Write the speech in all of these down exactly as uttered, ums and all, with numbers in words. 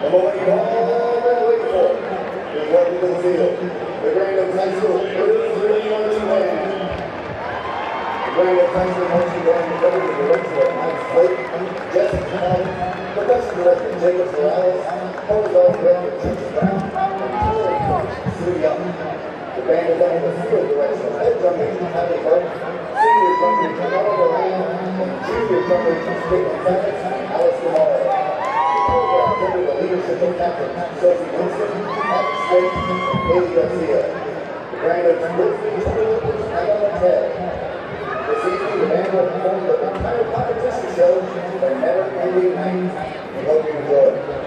The moment you've all been waiting for is welcome to the field. The Grand Oaks High School Girls Marching Band. The Grand Oaks High School Marching Band is under the direction of Mike Flake, Jessica Allen, Production Director Jacob Morales, Choreograph Director Jason Brown, and Touring Coach Sue Young. The band is under the field direction of Head Drummer Tyler Burke, Senior Drummer Carl Moran, and Junior Drummer Caitlin Favitz and Alice Lamar. Under the leadership of Captain Sophie Winston, Alex State, and Haley Garcia. The Grand Oaks Grizzlies hang on its head. This evening, the band will perform the entire competition show for Never Ending Night. We hope you enjoy.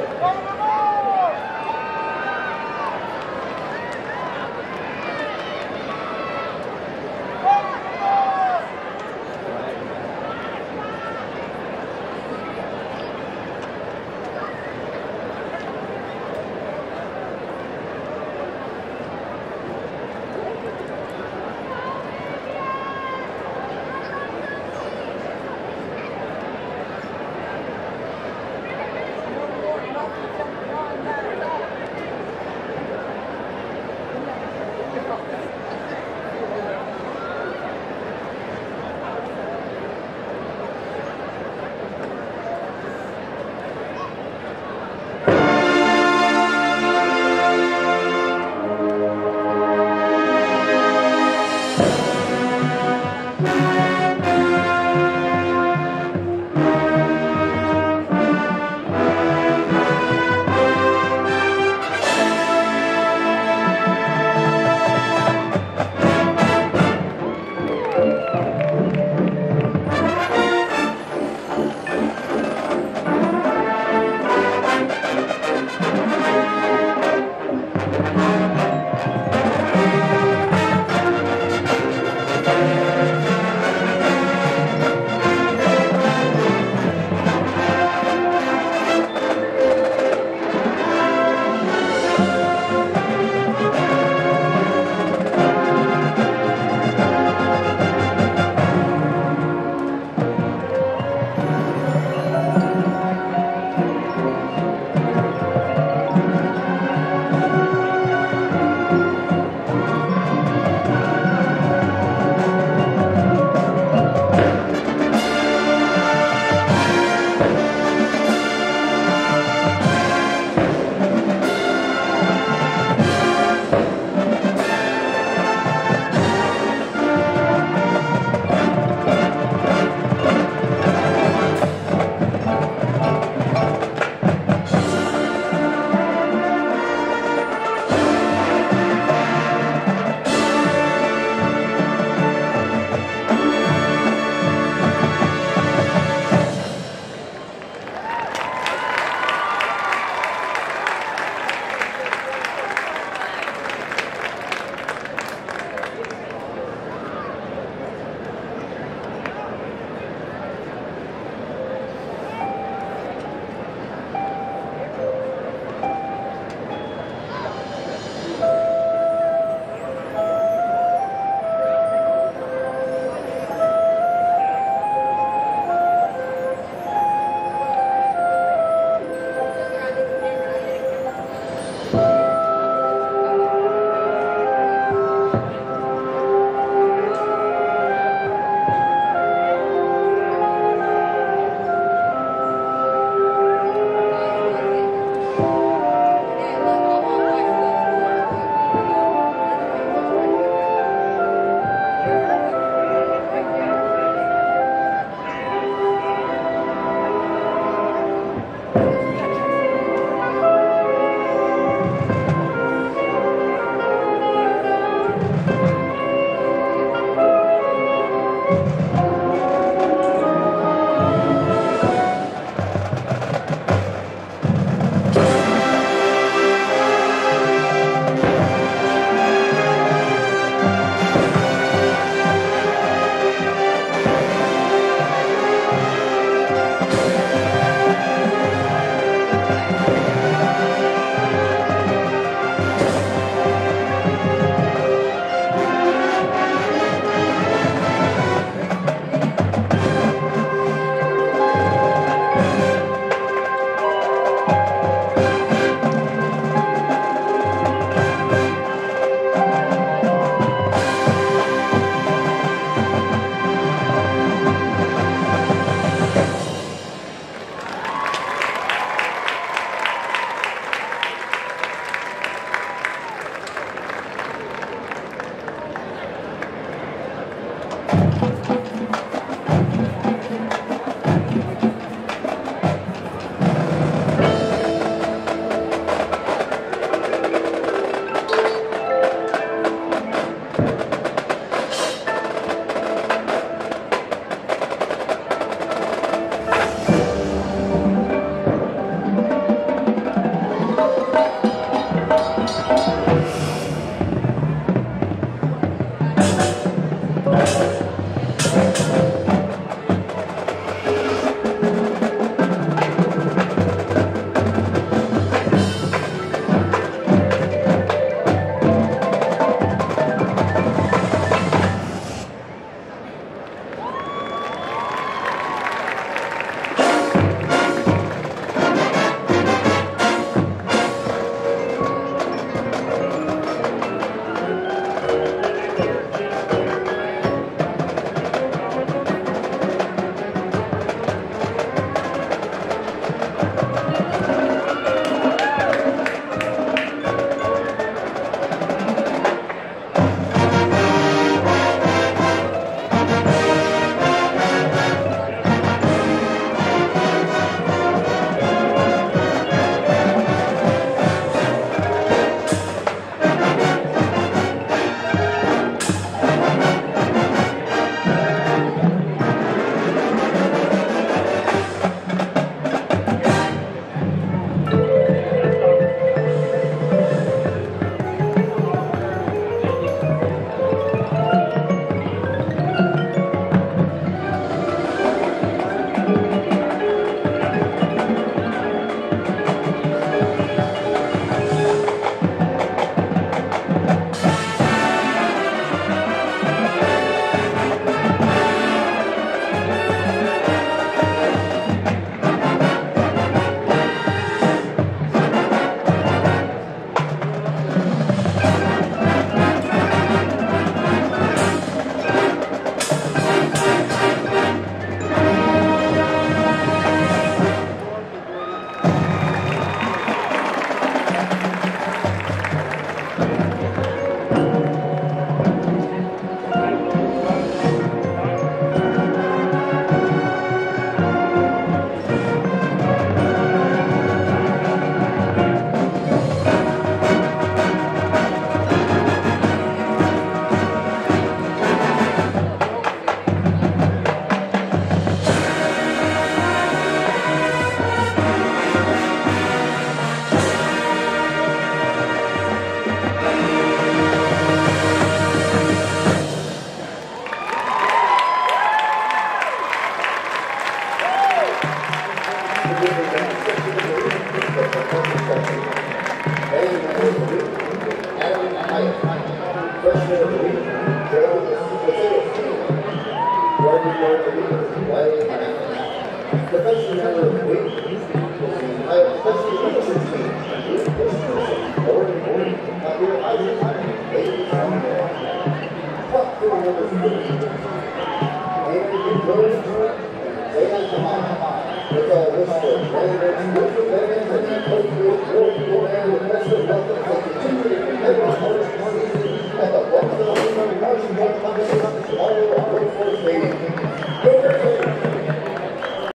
Thank you.